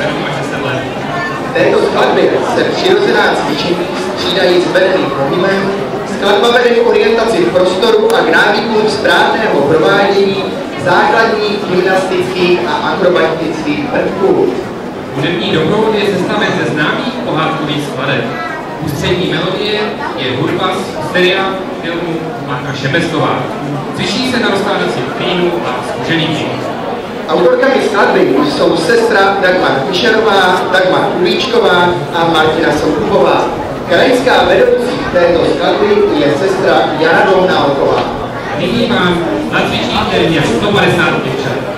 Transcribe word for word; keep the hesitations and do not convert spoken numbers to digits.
sedm až deset let. V této skladbě se přirozená cvičení střídají s vedeným pohybem, skladba vede k orientaci v prostoru a k návykům správného provádění základních gymnastických a akrobatických prvků. Hudební doprovod je sestaven ze známých pohádkových skladeb. Ústřední melodie je hudba z seriálu filmu Marka Šebestová. Cvičí se na rozkládacím klínu a zkuženíky. Autorkami skladby jsou sestra Dagmar Fischerová, Dagmar Kulíčková a Martina Soukupová. Krajinská vedoucí této skladby je sestra Jana Dohnálková. Nyní vám nacvičí téměř sto padesát děvčat.